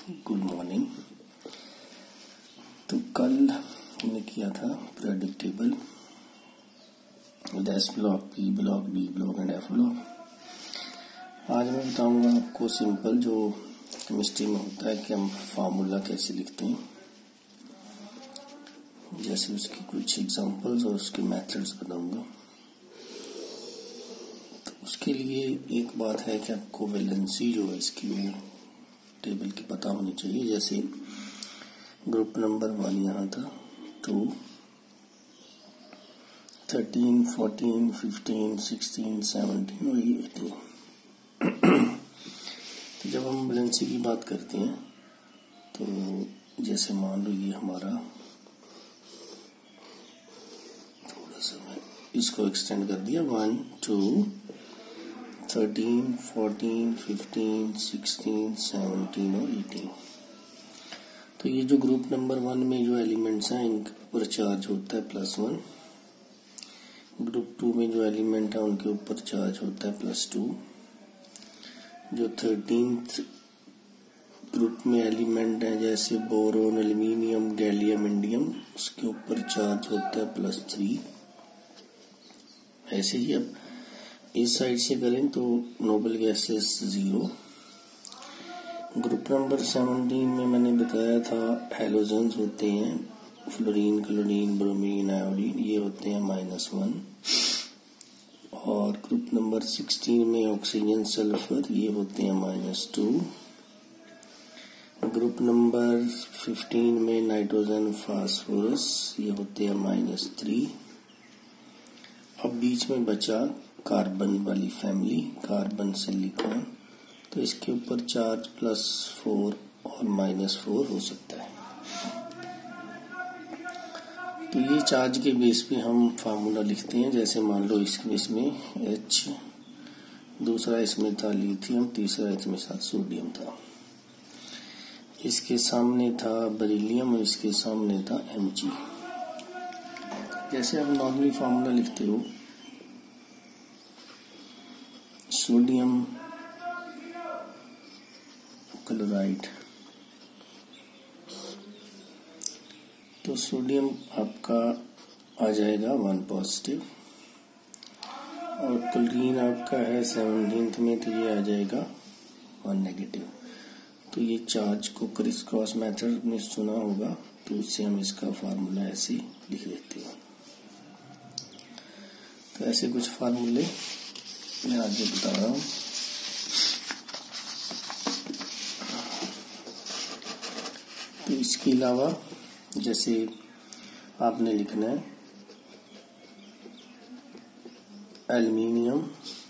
Good morning. तो कल हमने किया था periodic table with S block, P block, D block and F block. आज मैं बताऊंगा आपको सिंपल जो केमिस्ट्री में होता है कि हम फार्मूला कैसे लिखते हैं, जैसे उसकी कुछ एग्जांपल्स और उसके मेथड्स बताऊंगा। तो उसके लिए एक बात है कि आपको वैलेंसी जो है इसकी वो टेबल की पता होनी चाहिए। जैसे ग्रुप नंबर 1 यहाँ था, 2, 13, 14, 15, 16, 17 और 18। तो जब हम वैलेंसी की बात करते हैं तो जैसे मान लो ये हमारा, थोड़ा सा मैं इसको एक्सटेंड कर दिया, 1, 2, 13, 14, 15, 16, 17 और 18। तो ये जो ग्रुप नंबर 1 में जो एलिमेंट्स हैं इनके ऊपर चार्ज होता है +1। ग्रुप 2 में जो एलिमेंट है उनके ऊपर चार्ज होता है +2। जो 13th ग्रुप में एलिमेंट है जैसे बोरोन, एल्यूमिनियम, गैलियम, इंडियम, उसके ऊपर चार्ज होता है +3। ऐसे ही अब इस साइड से करें तो नोबल गैसेस 0। ग्रुप नंबर 17 में मैंने बताया था हैलोजन्स होते हैं, फ्लोरीन, क्लोरीन, ब्रोमीन, आयोडीन, ये होते हैं -1। और ग्रुप नंबर 16 में ऑक्सीजन, सल्फर, ये होते हैं -2। ग्रुप नंबर 15 में नाइट्रोजन, फास्फोरस, ये होते हैं -3। अब बीच में बचा कार्बन वाली फैमिली, कार्बन, सिलिकॉन, तो इसके ऊपर चार्ज +4 और -4 हो सकता है। तो ये चार्ज के बेस पे हम फार्मूला लिखते हैं। जैसे मान लो इसमें H, दूसरा इसमें था लिथियम, तीसरा इसमें साथ सोडियम था, इसके सामने था बेरिलियम और इसके सामने था Mg। जैसे आप नॉर्मली फार्मूला लिखते हो, सोडियम क्लोराइड, तो सोडियम आपका आ जाएगा 1 पॉजिटिव और क्लोरीन आपका है 17th में, तो ये आ जाएगा 1 नेगेटिव। तो ये चार्ज को क्रिस क्रॉस मेथड में सुना होगा, तो उससे हम इसका फार्मूला ऐसे लिख देते हैं। तो ऐसे कुछ फार्मूले मैं आगे बता रहा हूँ। तो इसके अलावा जैसे आपने लिखना है एल्यूमिनियम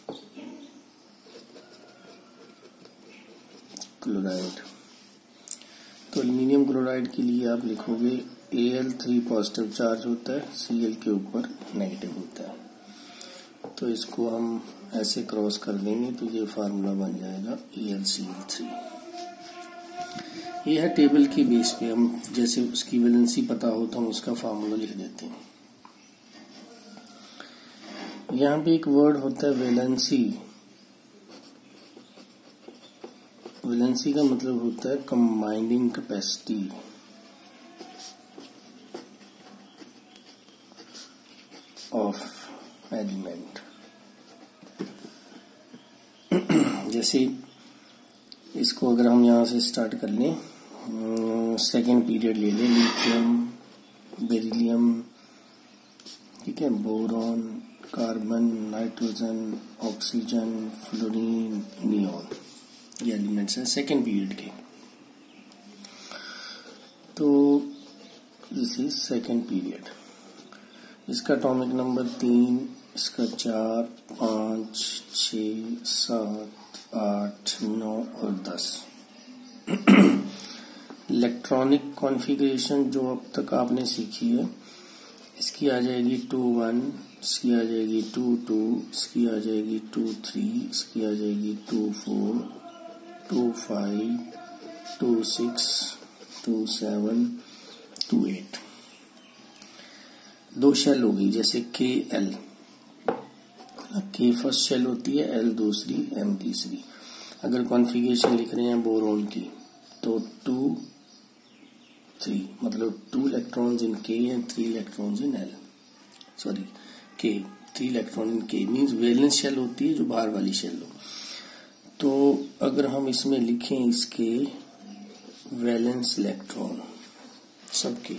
क्लोराइड, तो एल्यूमिनियम क्लोराइड के लिए आप लिखोगे Al3 पॉजिटिव चार्ज होता है, Cl के ऊपर नेगेटिव होता है। तो इसको हम ऐसे क्रॉस कर देंगे तो ये फार्मूला बन जाएगा AlCl3। ये है टेबल की बेस पे हम जैसे उसकी वैलेंसी पता हो तो हम उसका फार्मूला लिख देते हैं। यहाँ पे एक वर्ड होता है वैलेंसी। वैलेंसी का मतलब होता है कंबाइंडिंग कैपेसिटी ऑफ एलिमेंट। जैसे इसको अगर हम यहाँ से स्टार्ट कर लें, सेकेंड पीरियड ले लें, लिथियम, बेरिलियम, ठीक है, boron, carbon, nitrogen, oxygen, fluorine, neon, ये एलिमेंट्स हैं सेकेंड पीरियड के। तो दिस इज सेकेंड पीरियड। इसका एटॉमिक नंबर 3, इसका 4, 5, 6, 7, 8, 9 और 10। इलेक्ट्रॉनिक कॉन्फ़िगरेशन जो अब तक आपने सीखी है, इसकी आ जाएगी 2-1, इसकी आ जाएगी 2-2, इसकी आ जाएगी 2-3, इसकी आ जाएगी 2-4, 2-5, 2-6, 2-7, 2-8। 2 शेल होगी, जैसे KL, K फर्स्ट शेल होती है, L दूसरी, M तीसरी। अगर कॉन्फ़िगरेशन लिख रहे हैं बोरोन की तो 2 3 मतलब 2 electrons in K and 3 electrons in L, sorry K, 3 electron in K means valence shell होती है जो बाहर वाली शेल हो। तो अगर हम इसमें लिखें इसके वैलेंस इलेक्ट्रॉन सबके,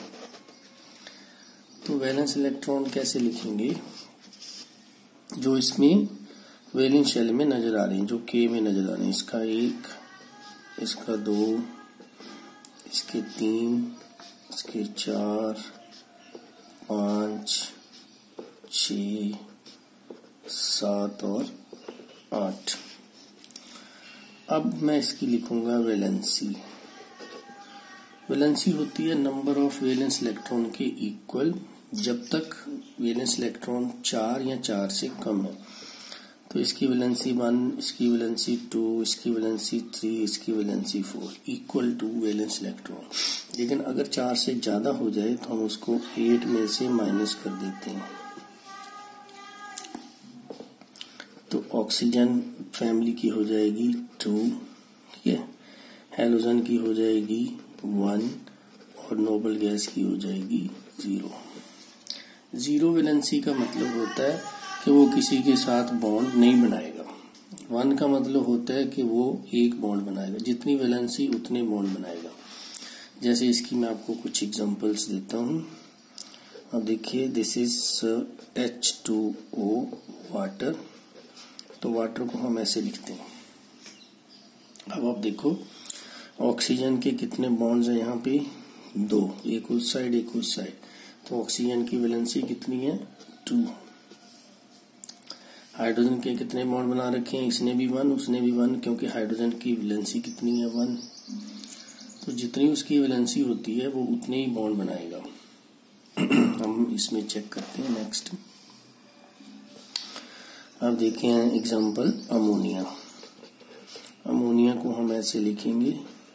तो वैलेंस इलेक्ट्रॉन कैसे लिखेंगे, जो इसमें वैलेंस शेल में नजर आ रहे हैं, जो K में नजर आ रहे हैं, इसका 1, इसका 2, इसके 3, इसके 4, 5, 6, 7 और 8। अब मैं इसकी लिखूंगा वैलेंसी। वैलेंसी होती है नंबर ऑफ वैलेंस इलेक्ट्रॉन के इक्वल जब तक वैलेंस इलेक्ट्रॉन 4 या 4 से कम है। तो इसकी वैलेंसी 1, इसकी वैलेंसी 2, इसकी वैलेंसी 3, इसकी valency 4 equal to valence electron. लेकिन अगर 4 से ज्यादा हो जाए तो हम उसको 8 में से माइनस कर देते हैं। तो ऑक्सीजन फैमिली की हो जाएगी 2, ठीक है, हेलोजन की हो जाएगी 1 और नोबल गैस की हो जाएगी 0। 0 वैलेंसी का मतलब होता है कि वो किसी के साथ बॉन्ड नहीं बनाएगा। 1 का मतलब होता है कि वो एक बॉन्ड बनाएगा, जितनी वैलेंसी उतने बॉन्ड बनाएगा। जैसे इसकी मैं आपको कुछ एग्जांपल्स देता हूँ। अब देखिए, दिस इज H2O वाटर। तो वाटर को हम ऐसे लिखते हैं। अब आप देखो ऑक्सीजन के कितने बॉन्ड्स हैं यहाँ पे, 2, एक उस साइड एक उस साइड। तो ऑक्सीजन की वैलेंसी कितनी है, 2। हाइड्रोजन के कितने बॉन्ड बना रखे हैं, इसने भी 1, उसने भी 1, क्योंकि हाइड्रोजन की वैलेंसी कितनी है, 1। तो जितनी उसकी वैलेंसी होती है वो उतने ही बॉन्ड बनाएगा। हम इसमें चेक करते हैं नेक्स्ट। अब देखें एग्जांपल अमोनिया। अमोनिया को हम ऐसे लिखेंगे,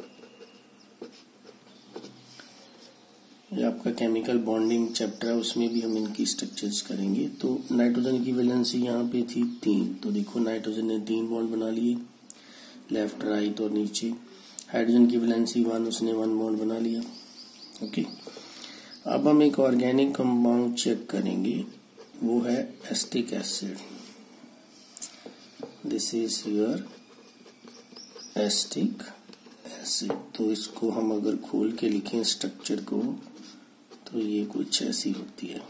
ये आपका केमिकल बॉन्डिंग चैप्टर है, उसमें भी हम इनकी स्ट्रक्चर्स करेंगे। तो नाइट्रोजन की वैलेंसी यहाँ पे थी 3, तो देखो नाइट्रोजन ने 3 बॉन्ड बना लिए, लेफ्ट राइट और नीचे। हाइड्रोजन की वैलेंसी 1, उसने 1 बॉन्ड बना लिया। ओके, अब हम एक ऑर्गेनिक कंपाउंड चेक करेंगे, वो है acetic acid. This is your acetic acid. तो इसको हम अगर खोल के लिखें स्ट्रक्चर को, तो ये कुछ ऐसी होती है,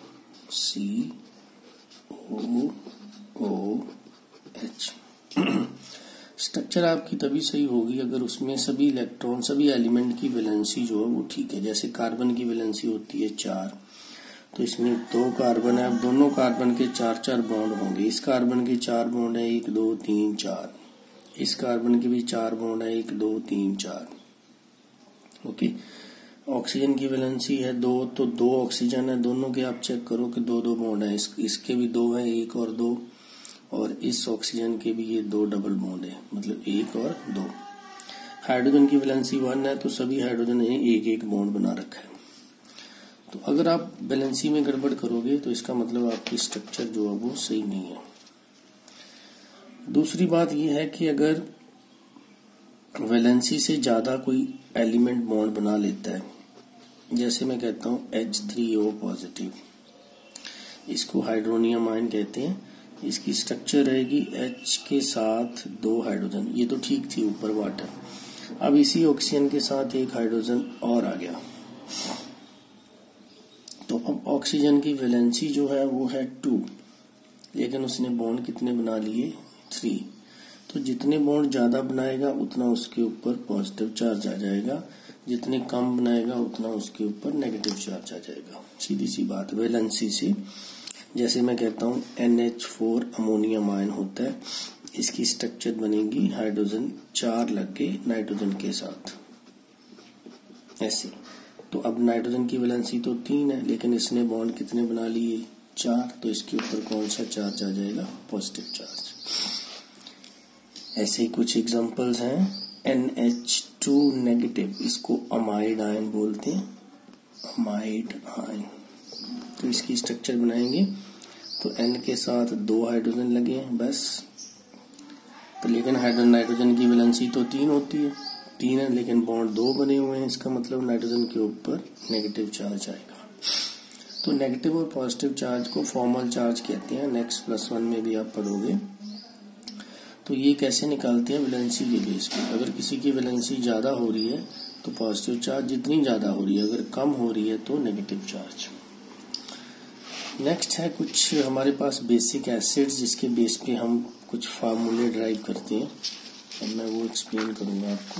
COOH। स्ट्रक्चर आपकी तभी सही होगी अगर उसमें सभी इलेक्ट्रॉन, सभी एलिमेंट की वैलेंसी जो है वो ठीक है। जैसे कार्बन की वैलेंसी होती है 4, तो इसमें 2 कार्बन है, अब दोनों कार्बन के 4-4 बॉन्ड होंगे। इस कार्बन के 4 बॉन्ड है, 1 2 3 4। इस कार्बन के भी 4 बॉन्ड है, 1 2 3 4। ओके, ऑक्सीजन की वैलेंसी है 2, तो 2 ऑक्सीजन है, दोनों के आप चेक करो कि 2-2 बॉन्ड है। इसके भी 2 है, 1 और 2, और इस ऑक्सीजन के भी ये 2 डबल बॉन्ड है, मतलब 1 और 2। हाइड्रोजन की वैलेंसी 1 है, तो सभी हाइड्रोजन ने 1-1 बॉन्ड बना रखा है। तो अगर आप वैलेंसी में गड़बड़ करोगे तो इसका मतलब आपकी स्ट्रक्चर जो है वो सही नहीं है। दूसरी बात यह है कि अगर वैलेंसी से ज्यादा कोई एलिमेंट बॉन्ड बना लेता है, जैसे मैं कहता हूं H3O पॉजिटिव, इसको हाइड्रोनियम आयन कहते हैं। इसकी स्ट्रक्चर रहेगी H के साथ 2 हाइड्रोजन, ये तो ठीक थी ऊपर वाटर। अब इसी ऑक्सीजन के साथ एक हाइड्रोजन और आ गया, तो अब ऑक्सीजन की वैलेंसी जो है वो है 2, लेकिन उसने बॉन्ड कितने बना लिए, 3। तो जितने बॉन्ड ज्यादा बनाएगा उतना उसके ऊपर पॉजिटिव चार्ज आ जाएगा, जितने कम बनाएगा उतना उसके ऊपर नेगेटिव चार्ज आ जाएगा। सीधी सी बात वैलेंसी से। जैसे मैं कहता हूं NH4 अमोनियम आयन होता है, इसकी स्ट्रक्चर बनेगी हाइड्रोजन 4 लग के नाइट्रोजन के साथ ऐसे। तो अब नाइट्रोजन की वैलेंसी तो 3 है, लेकिन इसने बॉन्ड कितने बना लिए, 4, तो इसके ऊपर कौन सा चार्ज आ जाएगा, पॉजिटिव चार्ज। ऐसे ही कुछ एग्जांपल्स हैं। NH2 नेगेटिव, इसको अमाइड आयन बोलते हैं, अमाइड आयन। तो इसकी स्ट्रक्चर बनाएंगे, तो N के साथ 2 हाइड्रोजन लगे हैं बस। तो लेकिन नाइट्रोजन की वैलेंसी तो 3 होती है, 3 है लेकिन बॉन्ड 2 बने हुए हैं, इसका मतलब नाइट्रोजन के ऊपर नेगेटिव चार्ज आएगा। तो नेगेटिव और पॉजिटिव चार्ज को फॉर्मल चार्ज कहते हैं, नेक्स्ट +1 में भी आप पढ़ोगे। तो ये कैसे निकालते हैं, वैलेंसी के बेस पे। अगर किसी की वैलेंसी ज़्यादा हो रही है तो पॉजिटिव चार्ज जितनी ज़्यादा हो रही है, अगर कम हो रही है तो नेगेटिव चार्ज। नेक्स्ट है कुछ हमारे पास बेसिक एसिड्स, जिसके बेस पे हम कुछ फार्मूले ड्राइव करते हैं। अब मैं वो एक्सप्लेन करूँगा आपको।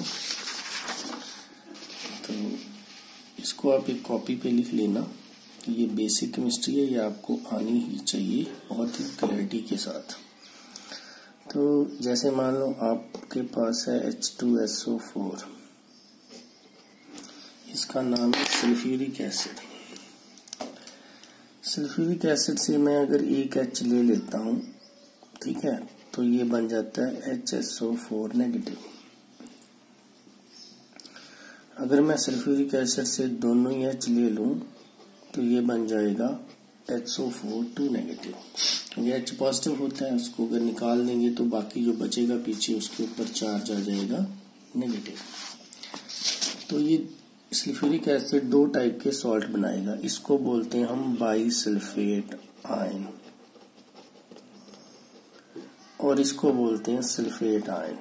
तो इसको आप एक कॉपी पे लिख लेना कि ये बेसिक केमिस्ट्री है, ये आपको आनी ही चाहिए बहुत ही क्लैरिटी के साथ। तो जैसे मान लो आपके पास है H2SO4, इसका नाम है सल्फ्यूरिक एसिड। सल्फ्यूरिक एसिड से मैं अगर एक H ले लेता हूँ, ठीक है, तो ये बन जाता है HSO4 नेगेटिव। अगर मैं सल्फ्यूरिक एसिड से दोनों ही H ले लूँ तो ये बन जाएगा HO4 2 नेगेटिव। ये H पॉजिटिव होता है, उसको अगर निकाल देंगे तो बाकी जो बचेगा पीछे उसके ऊपर चार्ज आ जाएगा नेगेटिव। तो ये सल्फ्यूरिक एसिड 2 टाइप के सॉल्ट बनाएगा। इसको बोलते हैं हम बाइसल्फेट आयन और इसको बोलते हैं सल्फेट आयन।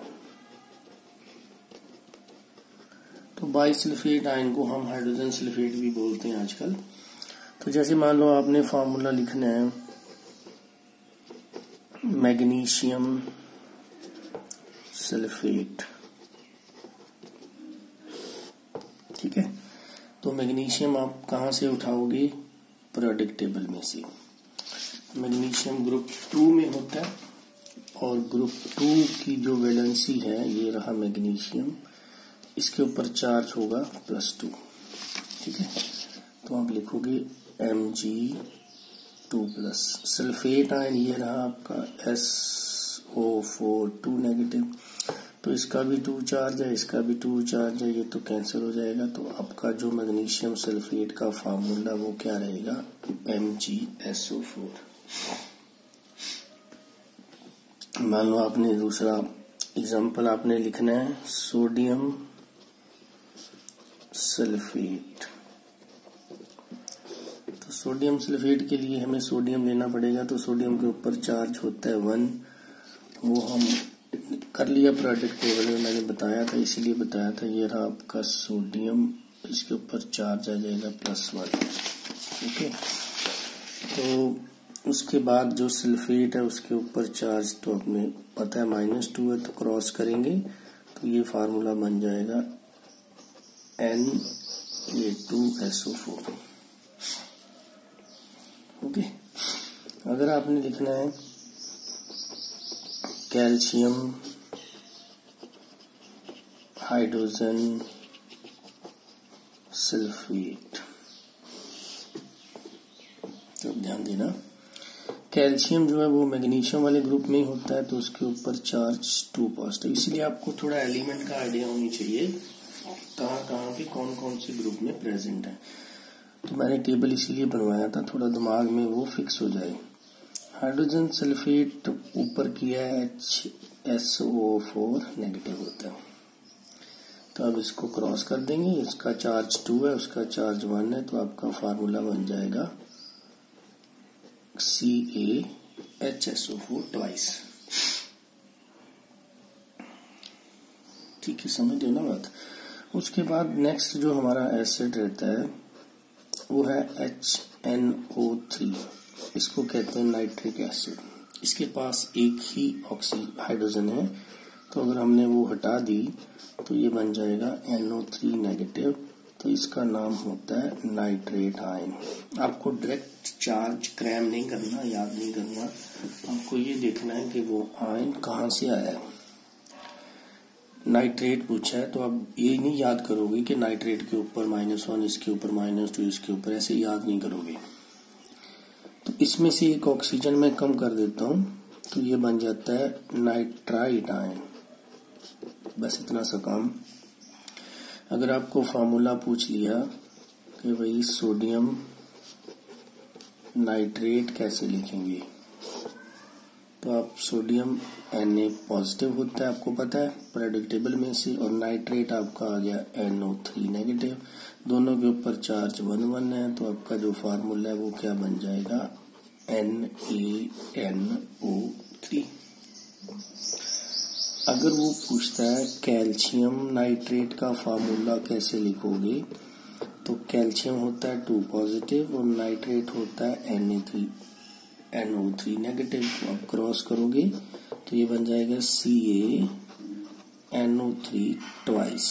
तो बाइसल्फेट आयन को हम हाइड्रोजन सल्फेट भी बोलते हैं आजकल। तो जैसे मान लो आपने फार्मूला लिखना है मैग्नीशियम सल्फेट, ठीक है। तो मैग्नीशियम आप कहाँ से उठाओगे, पीरियोडिक टेबल में से। मैग्नीशियम ग्रुप 2 में होता है और ग्रुप 2 की जो वैलेंसी है, ये रहा मैग्नीशियम, इसके ऊपर चार्ज होगा +2, ठीक है। तो आप लिखोगे Mg2+। सल्फेट आयन ये रहा आपका SO4 2 नेगेटिव, तो इसका भी 2 चार्ज है, इसका भी 2 चार्ज है, ये तो कैंसिल हो जाएगा। तो आपका जो मैग्नीशियम सल्फेट का फार्मूला वो क्या रहेगा, MgSO4। मान लो आपने दूसरा एग्जांपल आपने लिखना है सोडियम सल्फेट। तो सोडियम सल्फेट के लिए हमें सोडियम लेना पड़ेगा, तो सोडियम के ऊपर चार्ज होता है 1, वो हम कर लिया पीरियोडिक टेबल में, मैंने बताया था, इसीलिए बताया था। ये रहा आपका सोडियम, इसके ऊपर चार्ज आ जाएगा +1, ओके। तो उसके बाद जो सल्फेट है उसके ऊपर चार्ज तो अपने पता है -2 है, तो क्रॉस करेंगे तो ये फार्मूला बन जाएगा Na2SO4, ओके। अगर आपने लिखना है कैल्शियम हाइड्रोजन सल्फेट, तो ध्यान देना कैल्शियम जो है वो मैग्नीशियम वाले ग्रुप में ही होता है, तो उसके ऊपर चार्ज 2 पॉजिटिव। इसलिए आपको थोड़ा एलिमेंट का आइडिया होनी चाहिए कहाँ पे कौन कौन से ग्रुप में प्रेजेंट है। तो मैंने टेबल इसीलिए बनवाया था, थोड़ा दिमाग में वो फिक्स हो जाए। हाइड्रोजन सल्फेट ऊपर किया है HSO4 नेगेटिव होता है, तो अब इसको क्रॉस कर देंगे, इसका चार्ज 2 है, उसका चार्ज 1 है, तो आपका फार्मूला बन जाएगा CaHSO4 ट्वाइस, ठीक है, समझ लो ना बात। उसके बाद नेक्स्ट जो हमारा एसिड रहता है वो है HNO3, इसको कहते हैं नाइट्रिक एसिड। इसके पास एक ही हाइड्रोजन है, तो अगर हमने वो हटा दी तो ये बन जाएगा NO3 नेगेटिव, तो इसका नाम होता है नाइट्रेट आयन। आपको डायरेक्ट चार्ज क्रैम नहीं करना, याद नहीं करना, आपको ये देखना है कि वो आयन कहाँ से आया है। नाइट्रेट पूछा है तो आप ये नहीं याद करोगे कि नाइट्रेट के ऊपर -1, इसके ऊपर -2, इसके ऊपर, ऐसे याद नहीं करोगे। तो इसमें से एक ऑक्सीजन मैं कम कर देता हूँ, तो ये बन जाता है नाइट्राइट आयन, बस इतना सा काम। अगर आपको फार्मूला पूछ लिया कि भाई सोडियम नाइट्रेट कैसे लिखेंगे, तो आप सोडियम Na पॉजिटिव होता है, आपको पता है पीरियोडिक टेबल में से, और नाइट्रेट आपका आ गया NO3 नेगेटिव। दोनों के ऊपर चार्ज 1 1 है, तो आपका जो फार्मूला है वो क्या बन जाएगा, NaNO3। अगर वो पूछता है कैल्शियम नाइट्रेट का फार्मूला कैसे लिखोगे, तो कैल्शियम होता है 2 पॉजिटिव और नाइट्रेट होता है NO3 नेगेटिव। तो आप क्रॉस करोगे तो ये बन जाएगा CaNO3 ट्वाइस।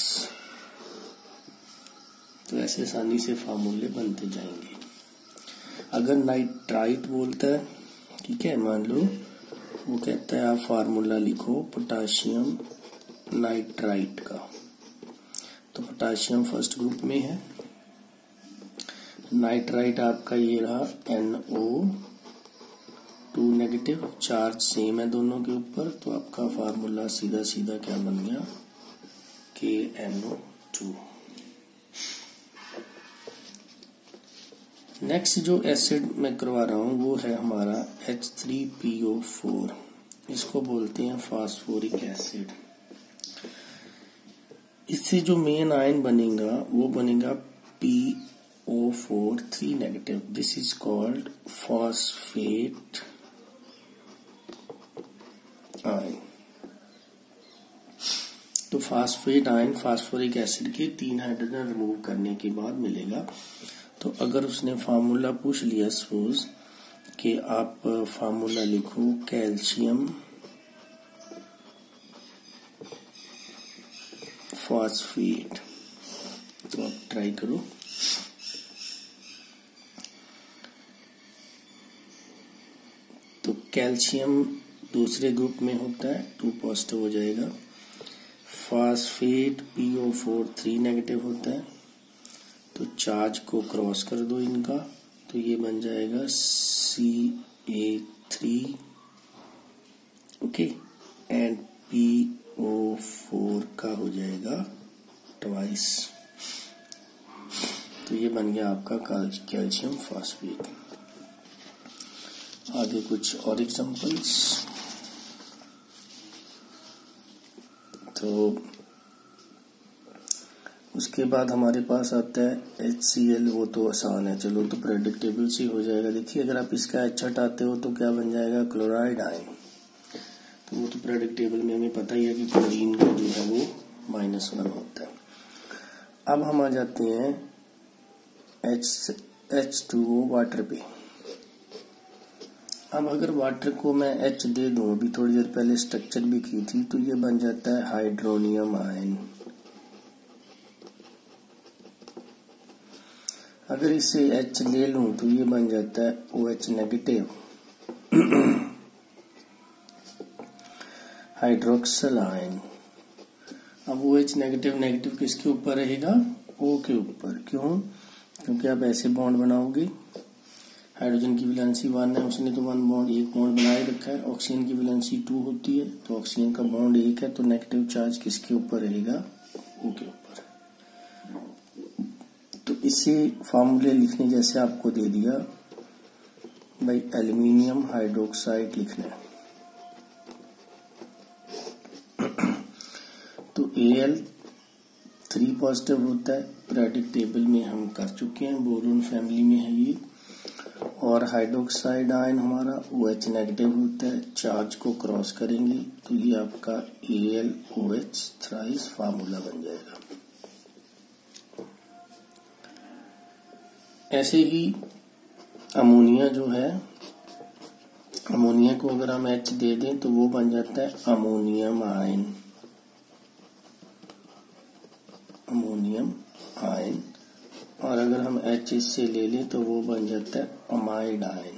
तो ऐसे आसानी से फार्मूले बनते जाएंगे। अगर नाइट्राइट बोलता है, ठीक है, मान लो वो कहता है आप फार्मूला लिखो पोटाशियम नाइट्राइट का, तो पोटाशियम फर्स्ट ग्रुप में है, नाइट्राइट आपका ये रहा NO2 नेगेटिव, चार्ज सेम है दोनों के ऊपर, तो आपका फार्मूला सीधा सीधा क्या बन गया, KNO2। नेक्स्ट जो एसिड मैं करवा रहा हूं वो है हमारा H3PO4, इसको बोलते हैं फास्फोरिक एसिड। इससे जो मेन आयन बनेगा वो बनेगा PO4 3 negative. This is called phosphate ion. तो फास्फेट आयन फास्फोरिक एसिड के 3 हाइड्रोजन रिमूव करने के बाद मिलेगा। तो अगर उसने फार्मूला पूछ लिया सपोज कि आप फार्मूला लिखो कैल्शियम फॉस्फेट, तो आप ट्राई करो। तो कैल्शियम दूसरे ग्रुप में होता है, 2 पॉजिटिव हो जाएगा। फॉस्फेट PO4 3 नेगेटिव होता है, तो चार्ज को क्रॉस कर दो इनका, तो ये बन जाएगा Ca3, ओके, एंड PO4 का हो जाएगा ट्वाइस। तो ये बन गया आपका कैल्शियम फॉस्फेट। आगे कुछ और एग्जांपल्स। तो उसके बाद हमारे पास आता है HCl, वो तो आसान है, चलो तो पीरियोडिक टेबल से हो जाएगा। देखिए अगर आप इसका H हटाते हो तो क्या बन जाएगा, क्लोराइड आयन। तो वो तो पीरियोडिक टेबल में हमें पता ही है कि क्लोरीन का जो है वो -1 होता है। अब हम आ जाते हैं H2O वाटर पे। अब अगर वाटर को मैं H दे दूं, अभी थोड़ी देर पहले स्ट्रक्चर भी की थी, तो ये बन जाता है हाइड्रोनियम आयन। अगर इसे H ले लूं तो ये बन जाता है OH नेगेटिव हाइड्रोक्सिल आयन। अब OH नेगेटिव नेगेटिव किसके ऊपर रहेगा, O के ऊपर। क्यों, क्योंकि आप ऐसे बॉन्ड बनाओगे, हाइड्रोजन की वैलेंसी 1 है, उसने तो 1 बॉन्ड 1 बॉन्ड बनाए रखा है। ऑक्सीजन की वैलेंसी 2 होती है, तो ऑक्सीजन का बॉन्ड 1 है, तो नेगेटिव चार्ज किसके ऊपर रहेगा, O के ऊपर। तो इसे फार्मूले लिखने जैसे आपको दे दिया भाई, एल्यूमिनियम हाइड्रोक्साइड लिखना है। तो Al3 पॉजिटिव होता है, पीरियोडिक टेबल में हम कर चुके हैं, बोरोन फैमिली में है ये। और हाइड्रोक्साइड आयन हमारा OH नेगेटिव होता है, चार्ज को क्रॉस करेंगे तो ये आपका AlOH थ्राइस फार्मूला बन जाएगा। ऐसे ही अमोनिया जो है, अमोनिया को अगर हम H दे दें तो वो बन जाता है अमोनियम आयन, अमोनियम आयन। और अगर हम H इससे ले लें तो वो बन जाता है अमाइड आयन।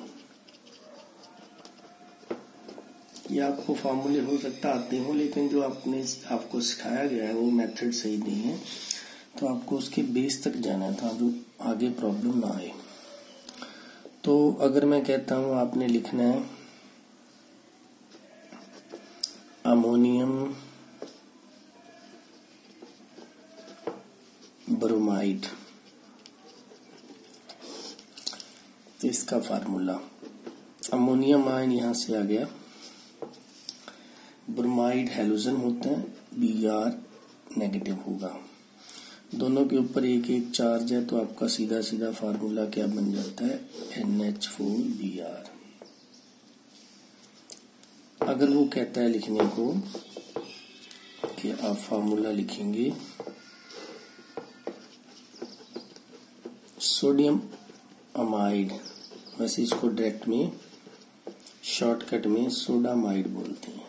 ये आपको फार्मूले हो सकता आते हो, लेकिन जो आपको सिखाया गया है वो मेथड सही नहीं है, तो आपको उसके बेस तक जाना था जो आगे प्रॉब्लम ना आए। तो अगर मैं कहता हूं आपने लिखना है अमोनियम ब्रोमाइड, तो इसका फार्मूला अमोनियम आयन यहां से आ गया, ब्रोमाइड हैलोजन होते हैं, Br नेगेटिव होगा। दोनों के ऊपर एक एक चार्ज है, तो आपका सीधा सीधा फार्मूला क्या बन जाता है, NH4Br। अगर वो कहता है लिखने को कि आप फार्मूला लिखेंगे सोडियम अमाइड, वैसे इसको डायरेक्ट में शॉर्टकट में सोडामाइड बोलते हैं।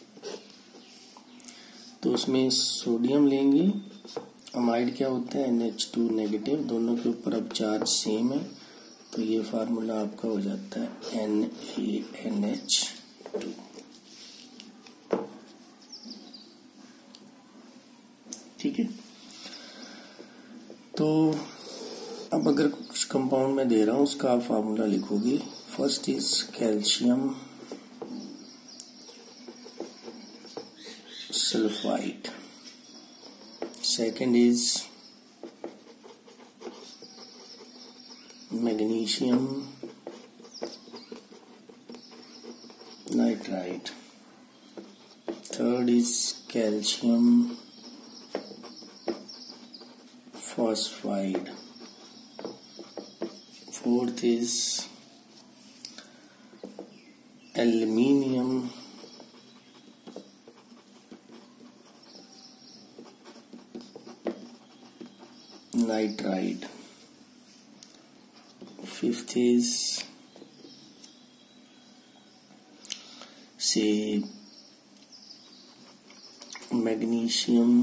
तो उसमें सोडियम लेंगे, अमाइड क्या होता है, NH2 नेगेटिव, दोनों के ऊपर अब चार्ज सेम है, तो ये फार्मूला आपका हो जाता है NaNH2। ठीक है। तो अब अगर कुछ कंपाउंड में दे रहा हूं उसका आप फार्मूला लिखोगे। First is calcium sulphide, second is magnesium nitride, third is calcium phosphide, fourth is aluminium nitride, fifth is say magnesium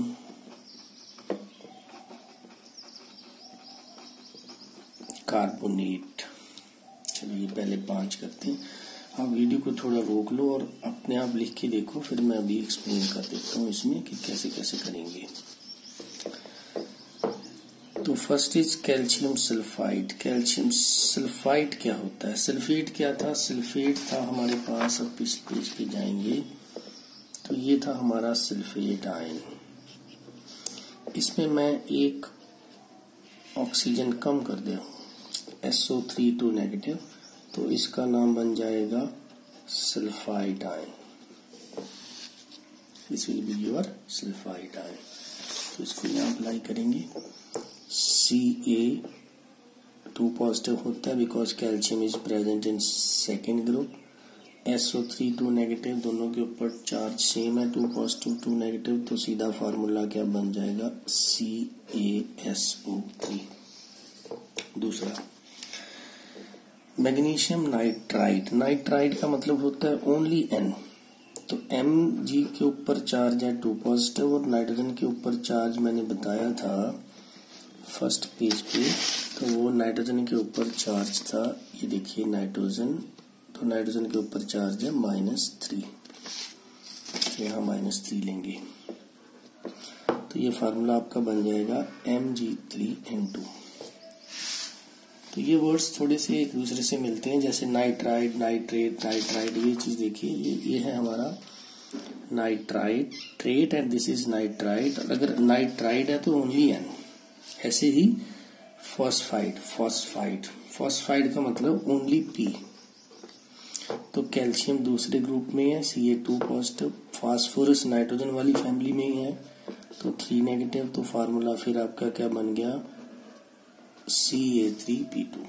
carbonate. चलो ये पहले 5 करते हैं। आप वीडियो को थोड़ा रोक लो और अपने आप लिख के देखो, फिर मैं अभी एक्सप्लेन कर देता हूँ इसमें कि कैसे कैसे करेंगे। तो first is calcium sulphide. Calcium sulphide क्या होता है, सल्फेट क्या था, सल्फेट था हमारे पास, अब इस पेज पे जाएंगे तो ये था हमारा सल्फेट आयन। इसमें मैं एक ऑक्सीजन कम कर दूं, SO3 नेगेटिव, तो इसका नाम बन जाएगा sulphide ion. This will be your sulphide ion. तो इसको यहाँ अप्लाई करेंगे। Ca2 पॉजिटिव होता है because calcium is present in second group. SO3 negative, दोनों के ऊपर चार्ज सेम है, 2 पॉजिटिव 2 नेगेटिव, तो सीधा फार्मूला क्या बन जाएगा, CaSO3। दूसरा मैग्नीशियम नाइट्राइड। नाइट्राइड का मतलब होता है ओनली N, तो Mg के ऊपर चार्ज है 2 पॉजिटिव, और नाइट्रोजन के ऊपर चार्ज मैंने बताया था फर्स्ट पेज पे, तो वो नाइट्रोजन के ऊपर चार्ज था, ये देखिए नाइट्रोजन, तो नाइट्रोजन के ऊपर चार्ज है -3, यहाँ -3 लेंगे, तो ये फार्मूला आपका बन जाएगा Mg3N2। तो ये वर्ड्स थोड़े से एक दूसरे से मिलते हैं, जैसे नाइट्राइड, नाइट्रेट, नाइट्राइड, ये चीज देखिए, ये है हमारा नाइट्राइड ट्रेट एंड दिस इज नाइट्राइड। अगर नाइट्राइड है तो ओनली N। ऐसे ही फॉस्फाइड, फॉस्फाइड का मतलब ओनली P। तो कैल्शियम दूसरे ग्रुप में है, Ca2 पॉजिटिव, फास्फोरस नाइट्रोजन वाली फैमिली में ही है, तो 3 नेगेटिव, तो फार्मूला फिर आपका क्या बन गया, Ca3P2।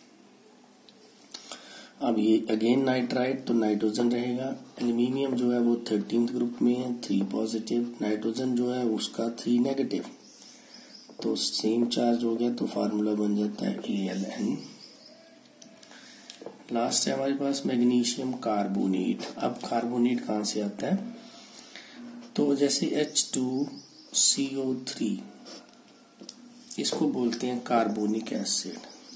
अब ये अगेन नाइट्राइड, तो नाइट्रोजन रहेगा, एल्यूमिनियम जो है वो 13th ग्रुप में है, 3 पॉजिटिव, नाइट्रोजन जो है उसका 3 नेगेटिव, तो सेम चार्ज हो गया, तो फार्मूला बन जाता है Aln। लास्ट है हमारे पास मैग्नीशियम कार्बोनेट। अब कार्बोनेट कहाँ से आता है, तो जैसे H2CO3, इसको बोलते हैं कार्बोनिक एसिड।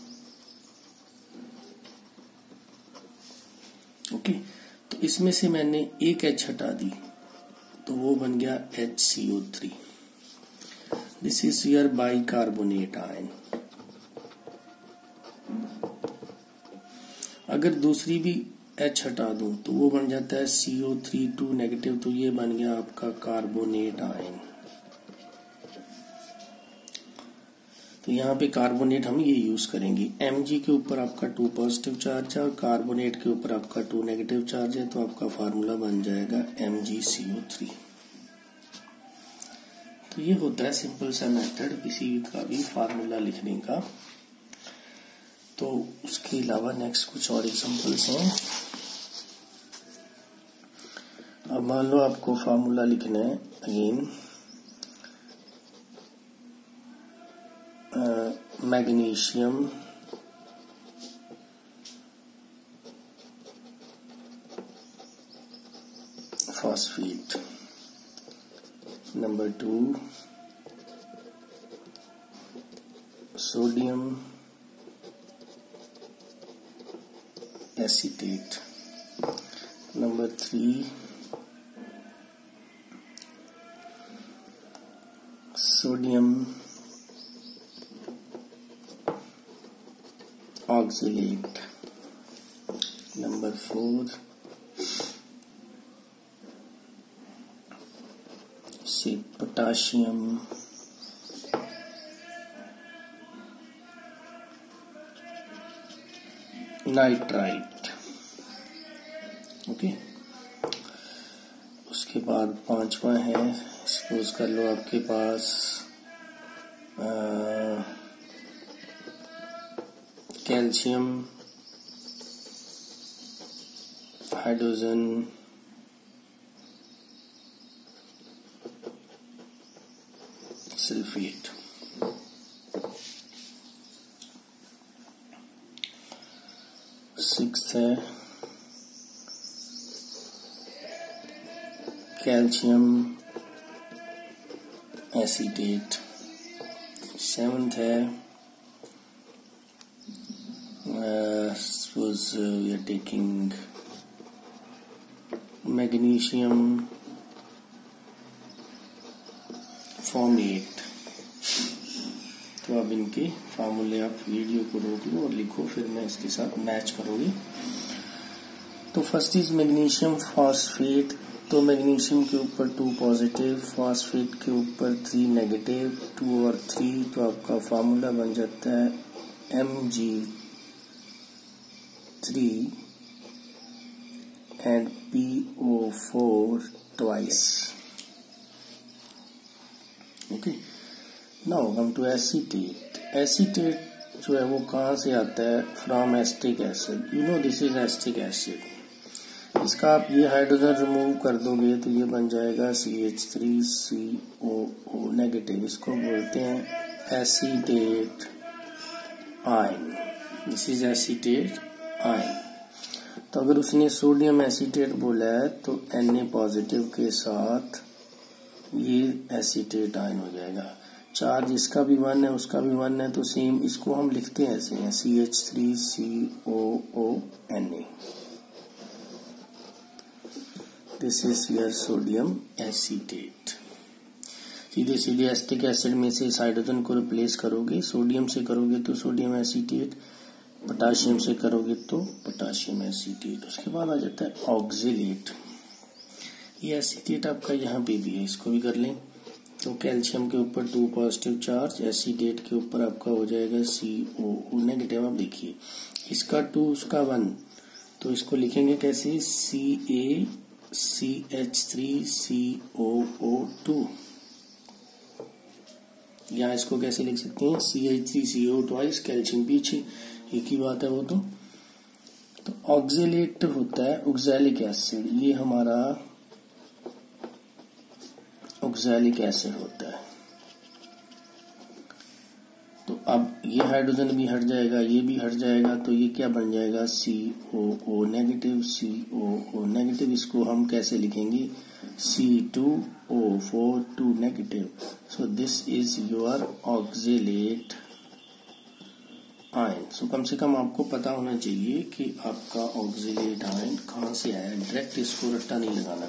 ओके, तो इसमें से मैंने एक H हटा दी, तो वो बन गया HCO3। This is your bicarbonate ion. अगर दूसरी भी H हटा दूं तो वो बन जाता है CO3 नेगेटिव, तो ये बन गया आपका कार्बोनेट आयन। तो यहाँ पे कार्बोनेट हम ये यूज करेंगे। Mg के ऊपर आपका 2 पॉजिटिव चार्ज है और कार्बोनेट के ऊपर आपका 2 नेगेटिव चार्ज है, तो आपका फार्मूला बन जाएगा MgCO3। तो ये होता है सिंपल सा मेथड किसी का भी फार्मूला लिखने का। तो उसके अलावा नेक्स्ट कुछ और एग्जांपल्स हैं। अब मान लो आपको फार्मूला लिखना है again magnesium phosphate, number 2 sodium acetate, number 3 sodium oxalate, number 4 से पोटाशियम नाइट्राइट। ओके, उसके बाद 5वां है, सपोज कर लो आपके पास कैल्शियम हाइड्रोजन सल्फेट। सिक्स्थ है कैल्शियम एसीटेट। 7th है suppose we are taking magnesium formate. तो अब इनके फार्मूले आप वीडियो को रोक लो और लिखो, फिर मैं इसके साथ मैच करूंगी। तो फर्स्ट इज मैग्नीशियम फॉस्फेट। तो मैग्नीशियम के ऊपर 2 पॉजिटिव, फॉस्फेट के ऊपर 3 नेगेटिव, 2 और 3, तो आपका फार्मूला बन जाता है Mg3 and PO4 twice. Okay, now come to acetate. Acetate जो है वो कहाँ से आता है? From acetic acid. You know this is acetic acid. इसका आप ये हाइड्रोजन रिमूव कर दोगे तो ये बन जाएगा CH3COO नेगेटिव। इसको बोलते हैं acetate ion. This is acetate ion. तो अगर उसने सोडियम एसीटेट बोला है तो Na पॉजिटिव के साथ ये एसीटेट आयन हो जाएगा। चार्ज इसका भी 1 है उसका भी 1 है, तो सेम इसको हम लिखते हैं ऐसे हैं CH3COO Na। This is your sodium acetate. सीधे सीधे एसिटिक एसिड में से इस हाइड्रोजन को रिप्लेस करोगे, सोडियम से करोगे तो सोडियम एसीटेट, पोटाशियम से करोगे तो पोटाशियम एसीटेट। उसके बाद आ जाता है ऑक्सलेट। ये एसीटेट आपका यहाँ पे भी है, इसको भी कर लें। तो कैल्शियम के ऊपर 2 पॉजिटिव चार्ज, एसीटेट के ऊपर आपका हो जाएगा COO नेगेटिव। आप देखिए इसका 2 उसका 1, तो इसको लिखेंगे कैसे? CaCH3COO2। यहाँ इसको कैसे लिख सकते हैं? CH3CO ट्वाइस, कैल्शियम पीछे, एक ही बात है वो। तो ऑक्सलेट होता है ऑक्सैलिक एसिड। ये हमारा ऑक्सैलिक एसिड होता है। तो अब ये हाइड्रोजन भी हट जाएगा, ये भी हट जाएगा, तो ये क्या बन जाएगा? COO negative, COO negative. इसको हम कैसे लिखेंगे? C2O4 2 negative. So this is your oxalate ion. So कम से कम आपको पता होना चाहिए कि आपका ऑक्सलेट आयन कहाँ से आया। डायरेक्ट इसको रट्टा नहीं लगाना।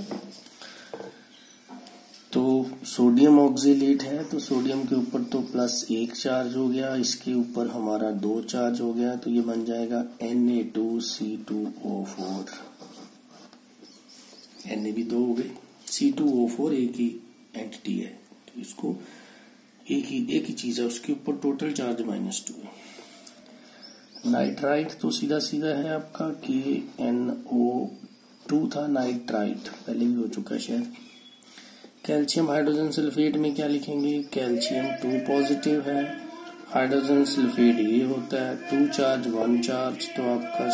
तो सोडियम ऑक्सलेट है, तो सोडियम के ऊपर तो +1 चार्ज हो गया, इसके ऊपर हमारा 2 चार्ज हो गया, तो ये बन जाएगा Na2C2O4। Na भी 2 हो गए, C2O4 एक ही एंटिटी है, तो इसको एक ही चीज है, उसके ऊपर टोटल चार्ज -2 है। नाइट्राइट तो सीधा सीधा है आपका KNO2 था, नाइट्राइट पहले भी हो चुका है शायद। कैल्शियम हाइड्रोजन सल्फेट में क्या लिखेंगे, कैल्शियम 2 पॉजिटिव है, हाइड्रोजन सल्फेट ये होता है 2 चार्ज 1 चार्ज, तो आपका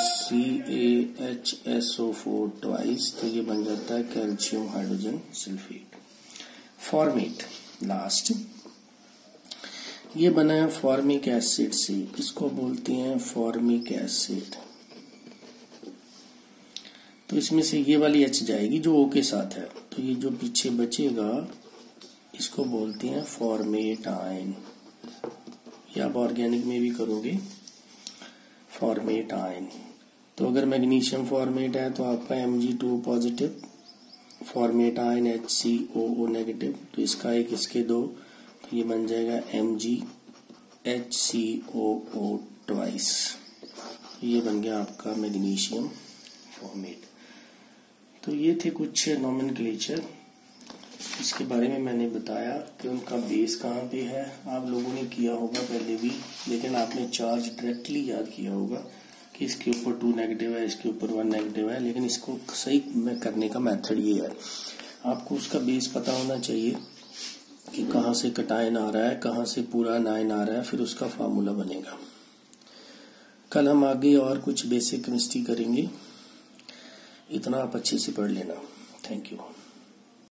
CaHSO4 ट्वाइस, तो ये बन जाता है calcium hydrogen sulphate. Formate last, ये बना है फॉर्मिक एसिड से, इसको बोलते हैं फॉर्मिक एसिड। तो इसमें से ये वाली H जाएगी जो O के साथ है, तो ये जो पीछे बचेगा इसको बोलते हैं फॉर्मेट आयन, या आप ऑर्गेनिक में भी करोगे फॉर्मेट आयन। तो अगर मैग्नीशियम फॉर्मेट है तो आपका Mg2 positive, formate ion HCOO negative, तो इसका एक इसके 2, तो ये बन जाएगा MgHCOO ट्वाइस, ये बन गया आपका मैग्नीशियम फॉर्मेट। तो ये थे कुछ नोमेनक्लेचर, इसके बारे में मैंने बताया कि उनका बेस कहाँ पे है। आप लोगों ने किया होगा पहले भी, लेकिन आपने चार्ज डायरेक्टली याद किया होगा कि इसके ऊपर 2 नेगेटिव है, इसके ऊपर 1 नेगेटिव है, लेकिन इसको सही में करने का मेथड ये है, आपको उसका बेस पता होना चाहिए कि कहाँ से कटायन आ रहा है, कहाँ से पूरा आयन आ रहा है, फिर उसका फार्मूला बनेगा। कल हम आगे और कुछ बेसिक केमिस्ट्री करेंगे, इतना आप अच्छे से पढ़ लेना। Thank you.